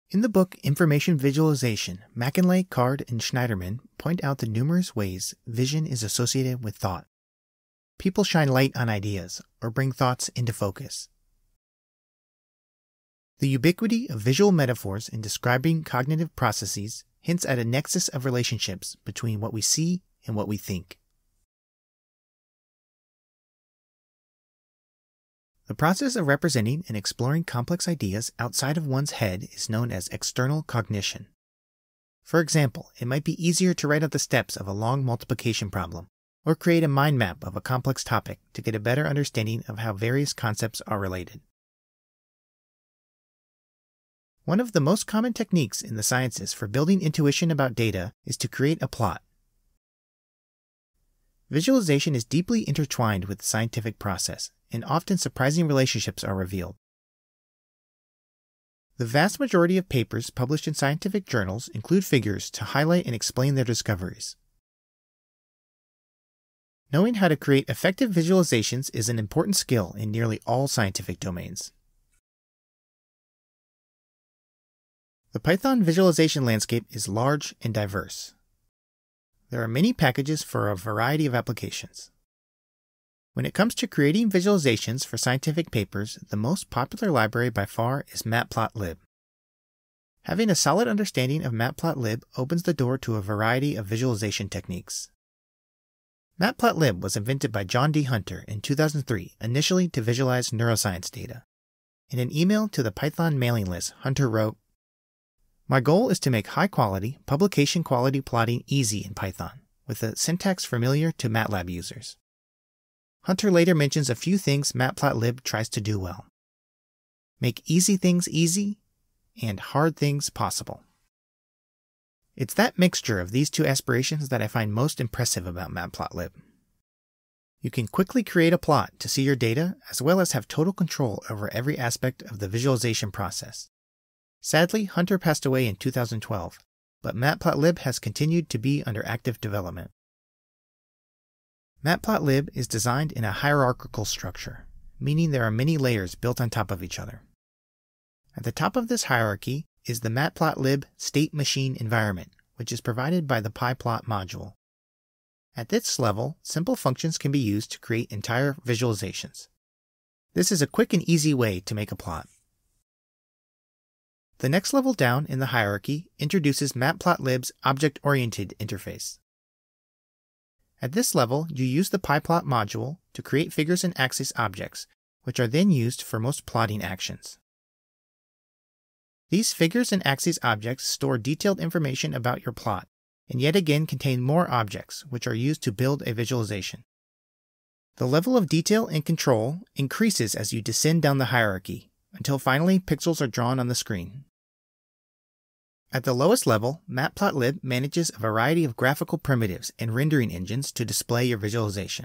In the book Information Visualization, McInlay, Card, and Schneiderman point out the numerous ways vision is associated with thought. People shine light on ideas or bring thoughts into focus. The ubiquity of visual metaphors in describing cognitive processes hints at a nexus of relationships between what we see and what we think. The process of representing and exploring complex ideas outside of one's head is known as external cognition. For example, it might be easier to write out the steps of a long multiplication problem, or create a mind map of a complex topic to get a better understanding of how various concepts are related. One of the most common techniques in the sciences for building intuition about data is to create a plot. Visualization is deeply intertwined with the scientific process, and often surprising relationships are revealed. The vast majority of papers published in scientific journals include figures to highlight and explain their discoveries. Knowing how to create effective visualizations is an important skill in nearly all scientific domains. The Python visualization landscape is large and diverse. There are many packages for a variety of applications. When it comes to creating visualizations for scientific papers, the most popular library by far is Matplotlib. Having a solid understanding of Matplotlib opens the door to a variety of visualization techniques. Matplotlib was invented by John D. Hunter in 2003, initially to visualize neuroscience data. In an email to the Python mailing list, Hunter wrote, "My goal is to make high-quality, publication-quality plotting easy in Python, with a syntax familiar to MATLAB users." Hunter later mentions a few things Matplotlib tries to do well. Make easy things easy, and hard things possible. It's that mixture of these two aspirations that I find most impressive about Matplotlib. You can quickly create a plot to see your data, as well as have total control over every aspect of the visualization process. Sadly, Hunter passed away in 2012, but Matplotlib has continued to be under active development. Matplotlib is designed in a hierarchical structure, meaning there are many layers built on top of each other. At the top of this hierarchy is the Matplotlib state machine environment, which is provided by the pyplot module. At this level, simple functions can be used to create entire visualizations. This is a quick and easy way to make a plot. The next level down in the hierarchy introduces Matplotlib's object-oriented interface. At this level, you use the pyplot module to create figures and axis objects, which are then used for most plotting actions. These figures and axis objects store detailed information about your plot, and yet again contain more objects, which are used to build a visualization. The level of detail and control increases as you descend down the hierarchy, until finally pixels are drawn on the screen. At the lowest level, Matplotlib manages a variety of graphical primitives and rendering engines to display your visualization.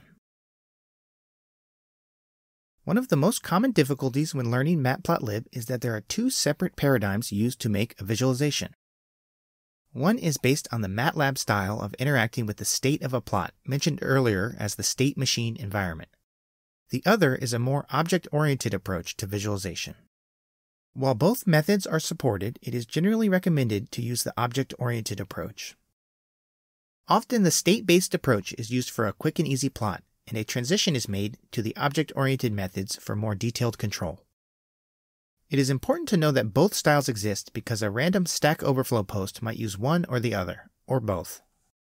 One of the most common difficulties when learning Matplotlib is that there are two separate paradigms used to make a visualization. One is based on the MATLAB style of interacting with the state of a plot, mentioned earlier as the state machine environment. The other is a more object-oriented approach to visualization. While both methods are supported, it is generally recommended to use the object-oriented approach. Often the state-based approach is used for a quick and easy plot, and a transition is made to the object-oriented methods for more detailed control. It is important to know that both styles exist because a random Stack Overflow post might use one or the other, or both.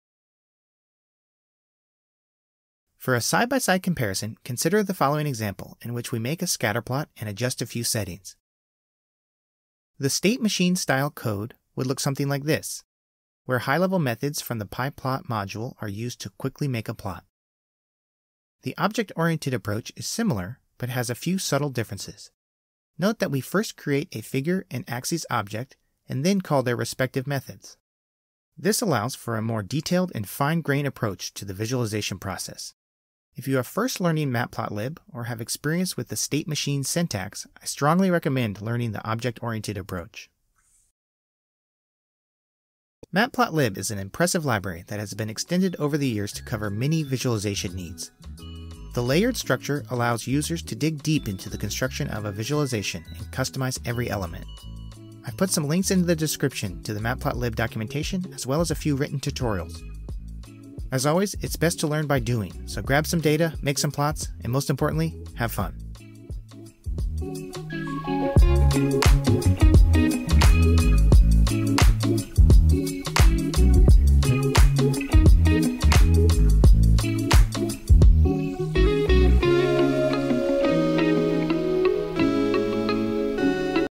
For a side-by-side comparison, consider the following example in which we make a scatterplot and adjust a few settings. The state machine style code would look something like this, where high-level methods from the pyplot module are used to quickly make a plot. The object-oriented approach is similar, but has a few subtle differences. Note that we first create a figure and axis object and then call their respective methods. This allows for a more detailed and fine-grained approach to the visualization process. If you are first learning Matplotlib or have experience with the state machine syntax, I strongly recommend learning the object-oriented approach. Matplotlib is an impressive library that has been extended over the years to cover many visualization needs. The layered structure allows users to dig deep into the construction of a visualization and customize every element. I've put some links into the description to the Matplotlib documentation as well as a few written tutorials. As always, it's best to learn by doing, so grab some data, make some plots, and most importantly, have fun.